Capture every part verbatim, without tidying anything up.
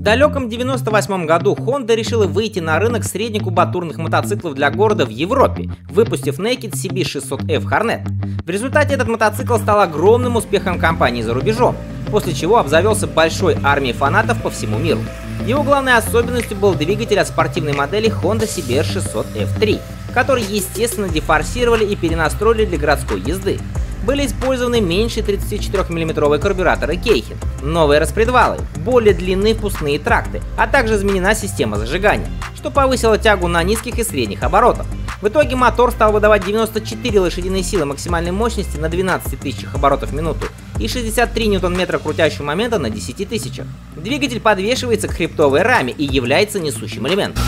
далеком девяносто восьмом году Honda решила выйти на рынок среднекубатурных мотоциклов для города в Европе, выпустив Naked си би шестьсот эф Hornet. В результате этот мотоцикл стал огромным успехом компании за рубежом, после чего обзавелся большой армией фанатов по всему миру. Его главной особенностью был двигатель от спортивной модели Honda си би эр шестьсот эф три, который, естественно, дефорсировали и перенастроили для городской езды. Были использованы меньшие тридцатичетырёхмиллиметровые карбюраторы Keihin, новые распредвалы, более длинные впускные тракты, а также изменена система зажигания, что повысило тягу на низких и средних оборотах. В итоге мотор стал выдавать девяносто четыре лошадиные силы максимальной мощности на двенадцати тысячах оборотов в минуту и шестьдесят три ньютон-метра крутящего момента на десяти тысячах. Двигатель подвешивается к хребтовой раме и является несущим элементом.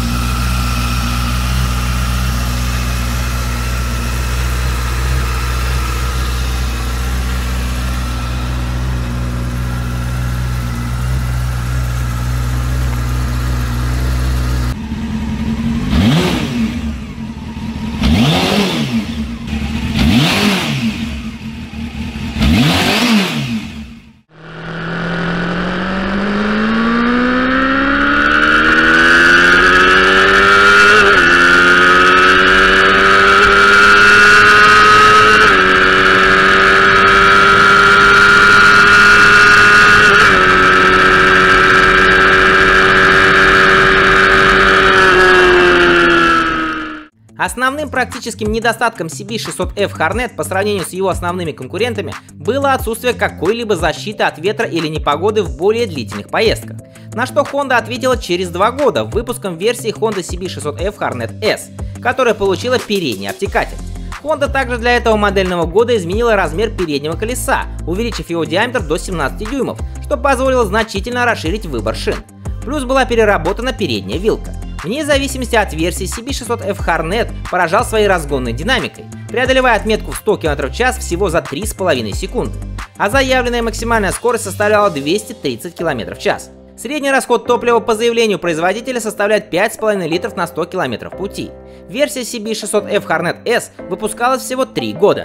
Основным практическим недостатком си би шестьсот эф Hornet по сравнению с его основными конкурентами было отсутствие какой-либо защиты от ветра или непогоды в более длительных поездках, на что Honda ответила через два года выпуском версии Honda си би шестьсот эф Hornet S, которая получила передний обтекатель. Honda также для этого модельного года изменила размер переднего колеса, увеличив его диаметр до семнадцати дюймов, что позволило значительно расширить выбор шин. Плюс была переработана передняя вилка. Вне зависимости от версии, си би шестьсот эф Hornet поражал своей разгонной динамикой, преодолевая отметку в сто километров в час всего за три с половиной секунды, а заявленная максимальная скорость составляла двести тридцать километров в час. Средний расход топлива по заявлению производителя составляет пять с половиной литров на сто километров пути. Версия си би шестьсот эф Hornet S выпускалась всего три года.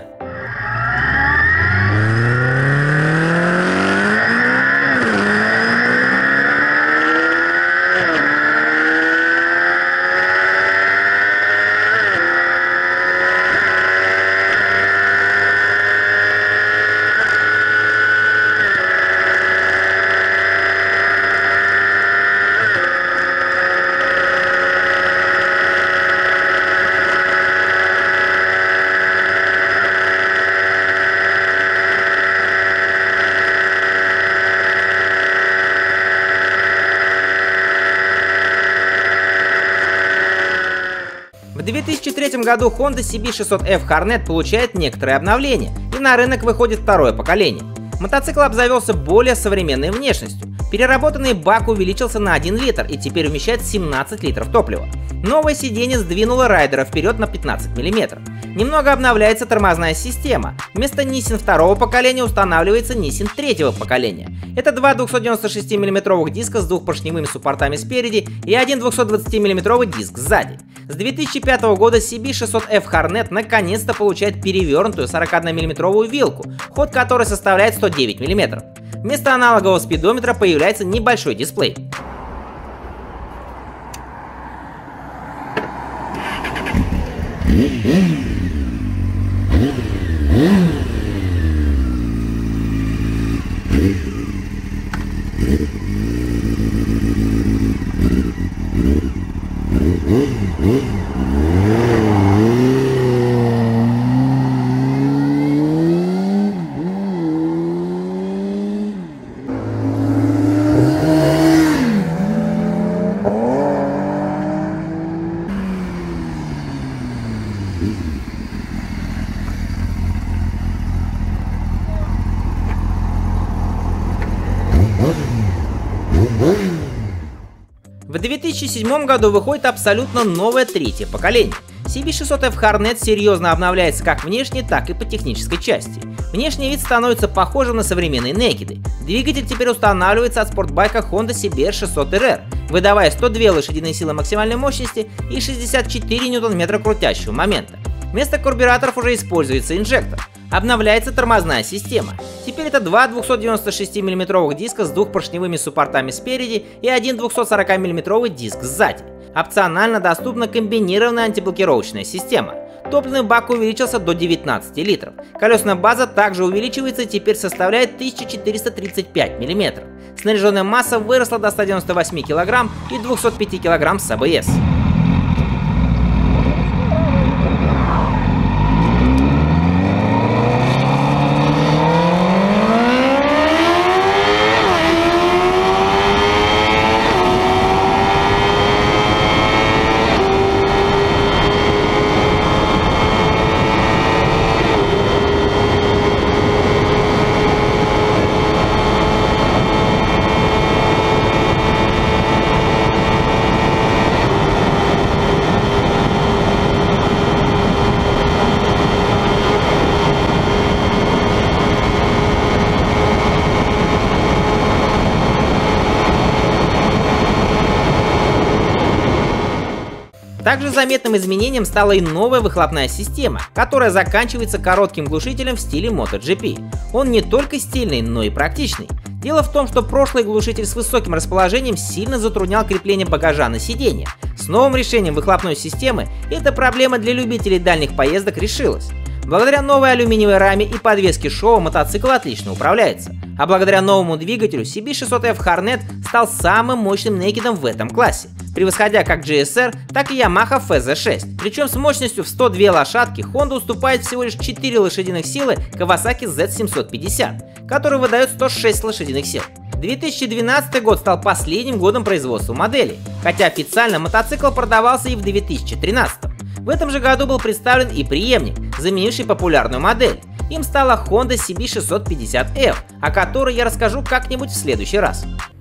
В две тысячи третьем году Honda си би шестьсот эф Hornet получает некоторые обновления, и на рынок выходит второе поколение. Мотоцикл обзавелся более современной внешностью. Переработанный бак увеличился на один литр и теперь вмещает семнадцать литров топлива. Новое сиденье сдвинуло райдера вперед на пятнадцать миллиметров. Немного обновляется тормозная система. Вместо Nissin второго поколения устанавливается Nissin третьего поколения. Это два двухсотдевяностошестимиллиметровых диска с двухпоршневыми суппортами спереди и один двухсотдвадцатимиллиметровый диск сзади. С две тысячи пятого года си би шестьсот эф Hornet наконец-то получает перевернутую сорокаодномиллиметровую вилку, ход которой составляет сто девять миллиметров. Вместо аналогового спидометра появляется небольшой дисплей. В две тысячи седьмом году выходит абсолютно новое третье поколение. си би шестьсот эф Hornet серьезно обновляется как внешне, так и по технической части. Внешний вид становится похожим на современные Naked. Двигатель теперь устанавливается от спортбайка Honda си би эр шестьсот эр эр, выдавая сто две лошадиные силы максимальной мощности и шестьдесят четыре ньютон-метра крутящего момента. Вместо карбюраторов уже используется инжектор, Обновляется тормозная система. Теперь это два двухсот девяноста шести миллиметровых диска с двухпоршневыми суппортами спереди и один двухсот сорока миллиметровый диск сзади. Опционально доступна комбинированная антиблокировочная система. Топливный бак увеличился до девятнадцати литров. Колесная база также увеличивается и теперь составляет тысяча четыреста тридцать пять миллиметров. Снаряженная масса выросла до ста девяноста восьми килограмм и двухсот пяти килограмм с АБС. Также заметным изменением стала и новая выхлопная система, которая заканчивается коротким глушителем в стиле MotoGP. Он не только стильный, но и практичный. Дело в том, что прошлый глушитель с высоким расположением сильно затруднял крепление багажа на сиденье. С новым решением выхлопной системы эта проблема для любителей дальних поездок решилась. Благодаря новой алюминиевой раме и подвеске Showa мотоцикл отлично управляется. А благодаря новому двигателю си би шестьсот эф Hornet стал самым мощным некедом в этом классе, превосходя как джи эс ар, так и Yamaha эф зет шесть. Причем с мощностью в сто две лошадки Honda уступает всего лишь четыре лошадиных силы Kawasaki зет семьсот пятьдесят, который выдает сто шесть лошадиных сил. две тысячи двенадцатый год стал последним годом производства модели, хотя официально мотоцикл продавался и в две тысячи тринадцатом. В этом же году был представлен и преемник, заменивший популярную модель. Им стала Honda си би шестьсот пятьдесят эф, о которой я расскажу как-нибудь в следующий раз.